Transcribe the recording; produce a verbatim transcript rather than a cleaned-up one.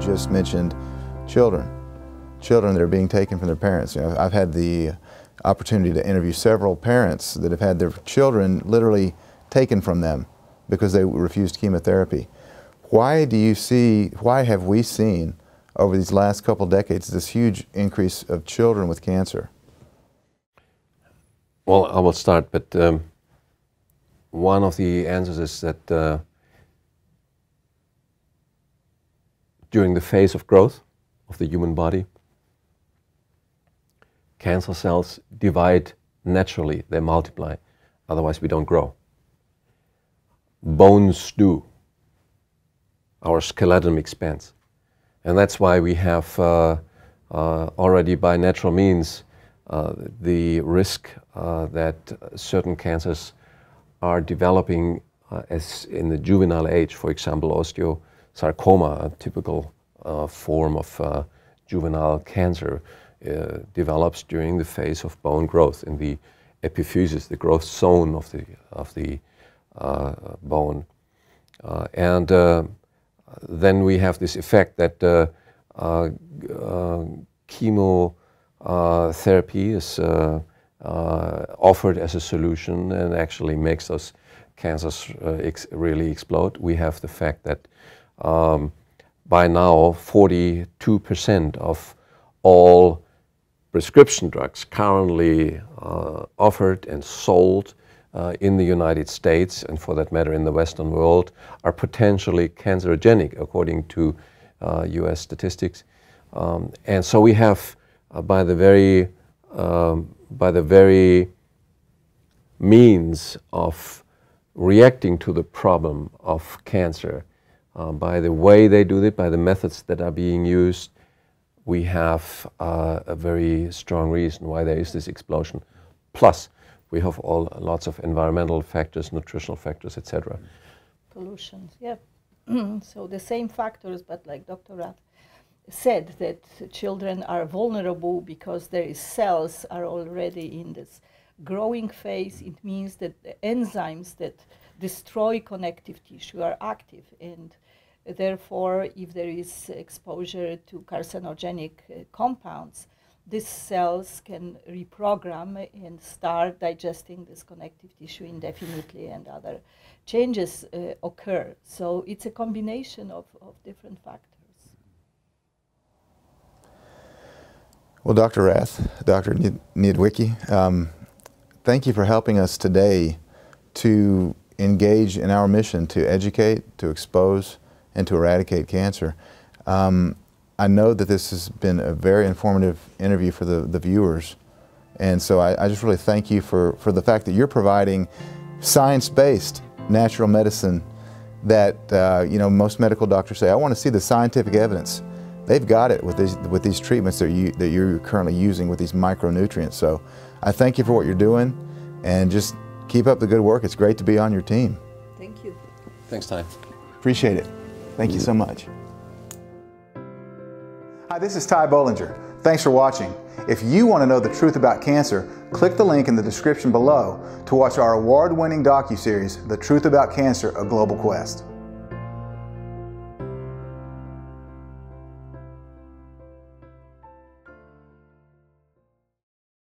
just mentioned children. Children that are being taken from their parents. You know, I've had the opportunity to interview several parents that have had their children literally taken from them because they refused chemotherapy. Why do you see, why have we seen over these last couple decades this huge increase of children with cancer? Well, I will start, but um, one of the answers is that uh, during the phase of growth of the human body, cancer cells divide naturally, they multiply, otherwise we don't grow. Bones do. Our skeleton expands. And that's why we have uh, uh, already by natural means uh, the risk uh, that certain cancers are developing uh, as in the juvenile age. For example, osteosarcoma, a typical uh, form of uh, juvenile cancer, uh, develops during the phase of bone growth in the epiphysis, the growth zone of the, of the uh, bone. Uh, and uh, then we have this effect that uh, uh, uh, chemotherapy is uh, uh, offered as a solution and actually makes those cancers uh, ex really explode. We have the fact that um, by now forty-two percent of all prescription drugs currently uh, offered and sold Uh, in the United States, and for that matter in the Western world, are potentially cancerogenic according to uh, U S statistics. Um, and so we have, uh, by the very, um, by the very means of reacting to the problem of cancer, uh, by the way they do it, by the methods that are being used, we have uh, a very strong reason why there is this explosion. Plus, we have all lots of environmental factors, nutritional factors, et cetera. Pollution, yeah. So the same factors, but like Doctor Rath said, that children are vulnerable because their cells are already in this growing phase. It means that the enzymes that destroy connective tissue are active, and therefore, if there is exposure to carcinogenic uh, compounds, these cells can reprogram and start digesting this connective tissue indefinitely, and other changes uh, occur. So it's a combination of, of different factors. Well, Doctor Rath, Doctor Niedzwiecki, um, thank you for helping us today to engage in our mission to educate, to expose, and to eradicate cancer. Um, I know that this has been a very informative interview for the, the viewers, and so I, I just really thank you for, for the fact that you're providing science-based natural medicine that uh, you know, most medical doctors say, I want to see the scientific evidence. They've got it with these, with these treatments that, you, that you're currently using with these micronutrients. So I thank you for what you're doing, and just keep up the good work. It's great to be on your team. Thank you. Thanks, Ty. Appreciate it. Thank you so much. Hi, this is Ty Bollinger. Thanks for watching. If you want to know the truth about cancer, click the link in the description below to watch our award-winning docu-series, The Truth About Cancer, A Global Quest.